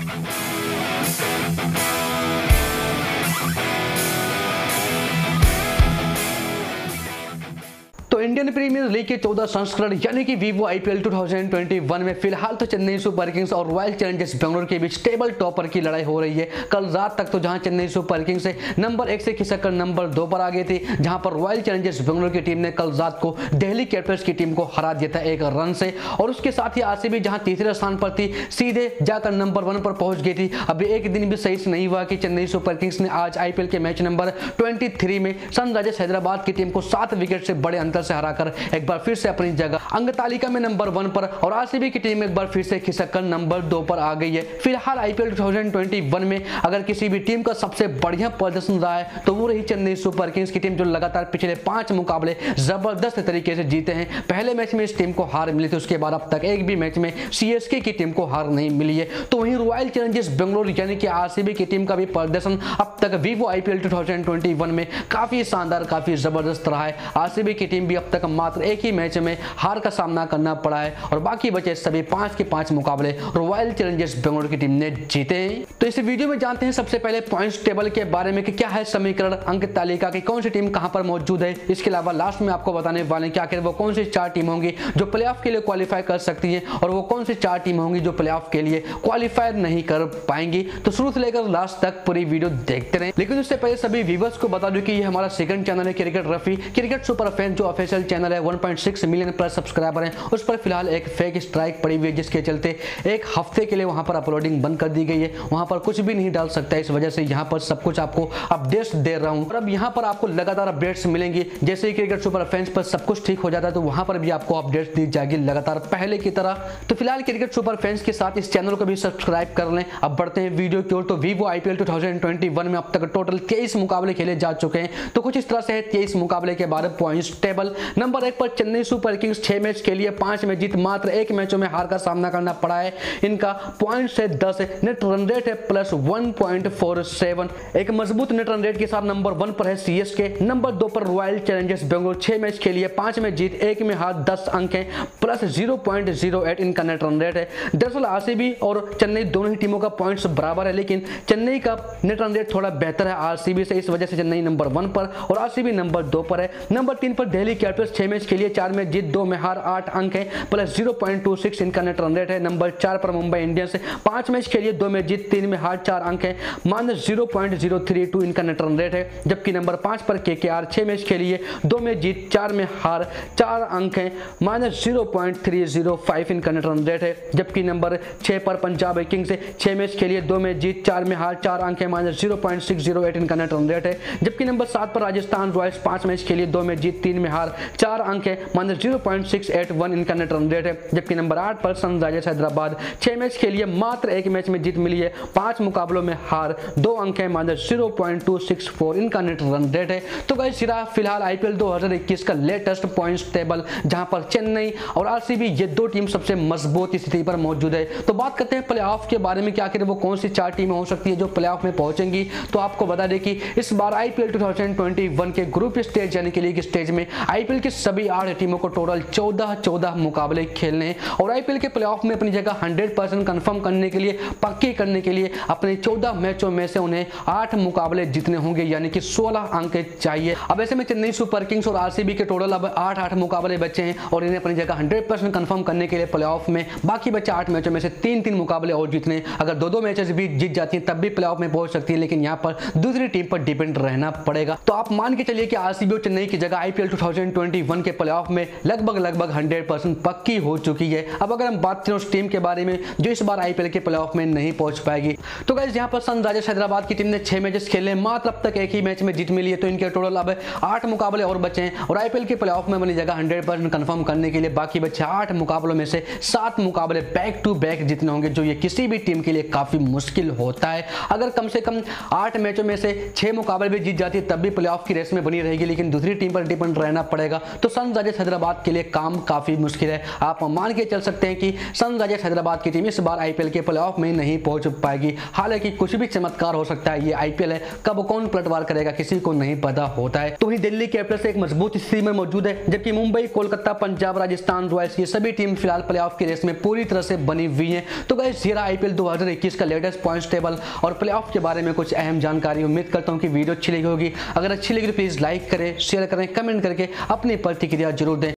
तो Indian premiere league के 14 संस्करण यानी कि वीवो आईपीएल 2021 में फिलहाल तो चेन्नई सुपर किंग्स और रॉयल चैलेंजर्स बेंगलुरु के बीच टेबल टॉपर की लड़ाई हो रही है। कल रात तक तो जहां चेन्नई सुपर किंग्स से नंबर 1 से खिसककर नंबर 2 पर आ गई थी, जहां पर रॉयल चैलेंजर्स बेंगलुरु की टीम ने कल रात को दिल्ली कैपिटल्स की टीम को हरा दिया था 1 रन से। और उसके साथ ही आरसीबी जहां तीसरे स्थान पर थी, सीधे जाकर नंबर 1 पर पहुंच गई थी। अभी एक दिन भी सही से नहीं हुआ कि चेन्नई सुपर किंग्स ने आज आईपीएल के मैच नंबर 23 में सनराइजर्स हैदराबाद की टीम को 7 विकेट से बड़े अंतर से हराकर एक बार फिर से अपनी जगह अंक तालिका में नंबर 1 पर और आरसीबी की टीम एक बार फिर से खिसककर नंबर 2 पर आ गई है। फिलहाल आईपीएल 2021 में अगर किसी भी टीम का सबसे बढ़िया प्रदर्शन रहा है तो वो रही चेन्नई सुपर किंग्स की टीम, जो लगातार पिछले 5 मुकाबले जबरदस्त तरीके से जीते हैं। पहले मैच में इस टीम को हार मिली थी, उसके बाद अब तक एक भी मैच में सीएसके की टीम को हार नहीं मिली है। तो वहीं रॉयल चैलेंजर्स बेंगलुरु यानी कि आरसीबी की टीम का भी प्रदर्शन अब तक वीवो आईपीएल 2021 में काफी शानदार, काफी जबरदस्त रहा है। आरसीबी की टीम भी अब तक मात्र एक ही मैच में हार का सामना करना पड़ा है और बाकी बचे सभी 5 के 5 मुकाबले रॉयल चैलेंजर्स बेंगलुरु की टीम ने जीते हैं। तो इस वीडियो में जानते हैं सबसे पहले पॉइंट्स टेबल के बारे में कि क्या है समीकरण, अंक तालिका की कौन सी टीम कहां पर मौजूद है। इसके अलावा लास्ट में आपको बताने वाले हैं कि आखिर वो कौन सी 4 टीम होंगी जो प्लेऑफ के लिए क्वालिफाई कर सकती है और वो कौन सी 4 टीम होंगी जो प्लेऑफ के लिए क्वालिफाई नहीं कर पाएंगी। तो शुरू से लेकर लास्ट तक पूरी वीडियो देखते रहें। लेकिन उससे पहले सभी व्यूअर्स को बता दूं कि ये हमारा सेकंड चैनल है क्रिकेट रफी, क्रिकेट सुपर फैन, जो ऑफिशियल चैनल है। 1.6 मिलियन प्लस सब्सक्राइबर हैं। उस पर फिलहाल एक फेक स्ट्राइक पड़ी हुई है, जिसके चलते एक हफ्ते के लिए वहां पर अपलोडिंग बंद कर दी गई है। वहां पर कुछ भी नहीं डाल सकता है, इस वजह से यहां पर सब कुछ आपको अपडेट्स दे रहा हूं। और अब यहां पर आपको लगातार अपडेट्स मिलेंगी। जैसे ही क्रिकेट सुपर फैंस पर सब कुछ ठीक हो जाता है तो वहां पर भी आपको अपडेट्स दी जाएगी लगातार पहले की तरह। तो फिलहाल क्रिकेट सुपर फैंस के साथ इस चैनल को भी सब्सक्राइब कर लें। अब बढ़ते हैं वीडियो की ओर। तो वीवो आईपीएल 2021 में अब तक टोटल 23 मुकाबले खेले जा चुके हैं। तो कुछ इस तरह से है 23 मुकाबले के बाद पॉइंट्स टेबल। नंबर 1 पर चेन्नई सुपर किंग्स 6 मैच के लिए 5 में जीत, मात्र 1 मैचों में हार का सामना करना पड़ा है। इनका पॉइंट्स है 10, नेट रन रेट है प्लस 1.47। एक मजबूत नेट रन रेट के साथ नंबर 1 पर है सीएसके। नंबर 2 पर रॉयल चैलेंजर्स बेंगलुरु 6 मैच के लिए 5 में जीत, 1 में हार, 10 अंक है प्लस 0.08 इनका नेट रन रेट है। दरअसल आरसीबी और चेन्नई दोनों ही टीमों का पॉइंट्स बराबर है, लेकिन चेन्नई का नेट रन रेट थोड़ा बेहतर है आरसीबी से, इस वजह से चेन्नई नंबर 1 पर और आरसीबी नंबर 2 पर है। नंबर 3 पर दिल्ली कैपिटल्स 6 मैच के लिए 4 में जीत, 2 में हार, 8 अंक है प्लस 0.26 इनका नेट रन रेट है। नंबर 4 पर मुंबई इंडियंस 5 मैच के लिए 2 में जीत, 3 में हार, 4 अंक है, माइनस 0.032 इनका नेट रन रेट है। जबकि नंबर 5 पर केकेआर 6 मैच के लिए 2 में जीत, 4 में हार, 4 अंक है, माइनस 0.305 इनका नेट रन रेट है। जबकि नंबर 6 पर पंजाब किंग्स 6 मैच के लिए 2 में जीत, 4 में हार, 4 अंक है, माइनस 0.608 इनका नेट रन रेट है। जबकि नंबर 7 पर राजस्थान रॉयल्स 5 मैच के लिए 2 में जीत, 3 में हार, 4 अंक है, माइनस 0.681 इनका नेट रन रेट है। जबकि नंबर 8 पर सनराइजर्स हैदराबाद 6 मैच के लिए मात्र 1 मैच में जीत मिली है, 5 मुकाबलों में हार, 2 अंक है, माइनस 0.264 इनका नेट रन रेट है। तो गाइस फिलहाल आईपीएल 2021 का लेटेस्ट पॉइंट्स टेबल, जहां पर चेन्नई और आरसीबी ये 2 टीम सबसे मजबूत स्थिति पर मौजूद है। तो बात करते हैं प्लेऑफ के बारे में कि आखिर वो कौन सी 4 टीमें हो सकती है जो प्लेऑफ में पहुंचेंगी। तो आपको बता दें कि इस बार आईपीएल 2021 के ग्रुप स्टेज यानी कि लीग स्टेज में आईपीएल की सभी 8 टीमों को टोटल 14 मुकाबले खेलने हैं और आईपीएल के प्लेऑफ में अपनी जगह 100% कंफर्म करने के लिए, पक्की करने के लिए अपने 14 मैचों में से उन्हें 8 मुकाबले जीतने होंगे, यानी कि 16 अंक चाहिए। अब ऐसे में चेन्नई सुपर किंग्स और आरसीबी के टोटल अब 8 मुकाबले बचे हैं और इन्हें अपनी जगह 100% कंफर्म करने के लिए प्लेऑफ में बाकी बचे 8 मैचों में से 3 मुकाबले और जीतने। अगर 2 मैचेस भी जीत जाती हैं तब भी प्लेऑफ में पहुंच सकती है, लेकिन यहां पर दूसरी टीम पर डिपेंड रहना पड़ेगा। तो आप मान के चलिए कि आरसीबी और चेन्नई की जगह आईपीएल 2021 के प्लेऑफ में लगभग 100% पक्की हो चुकी है। अब अगर हम बात करें उस टीम के बारे में जो इस बार आईपीएल के प्लेऑफ में नहीं पहुंच पाएगी, तो गाइस यहां पर सनराइजर्स हैदराबाद की टीम ने 6 मैचेस खेले, मात्र अब तक एक ही मैच में जीत मिली है। तो इनके टोटल अब 8 मुकाबले और बचे हैं और आईपीएल के प्लेऑफ में अपनी जगह 100% कंफर्म करने के लिए बाकी बचे 8 मुकाबलों में से 7 मुकाबले बैक टू बैक जीतने होंगे, जो ये किसी भी टीम के लिए काफी मुश्किल होता है। अगर कम से कम 8 मैचों में से 6 मुकाबले भी जीत जाती है तब भी प्लेऑफ की रेस में बनी रहेगी, लेकिन दूसरी टीम पर डिपेंड रहना पड़ेगा। जाएगा तो सनराइजर्स हैदराबाद के लिए काम काफी मुश्किल है। आप मान के चल सकते हैं कि सनराइजर्स हैदराबाद की टीम इस बार आईपीएल के प्लेऑफ में नहीं पहुंच पाएगी। हालांकि कुछ भी चमत्कार हो सकता है, ये आईपीएल है, कब कौन पलटवार करेगा किसी को नहीं पता होता है। तो वहीं दिल्ली कैपिटल्स एक मजबूत स्थिति में मौजूद है, जबकि मुंबई, कोलकाता, पंजाब, राजस्थान रॉयल्स ये सभी टीम फिलहाल प्लेऑफ की रेस में पूरी तरह से बनी हुई हैं। तो गाइस ये रहा आईपीएल 2021 का लेटेस्ट पॉइंट्स टेबल और प्लेऑफ के बारे में कुछ अहम जानकारी। उम्मीद करता हूं कि वीडियो अच्छी लगी होगी। अगर अच्छी लगी तो प्लीज लाइक करें, शेयर करें, कमेंट करके अपनी प्रतिक्रिया जरूर दें।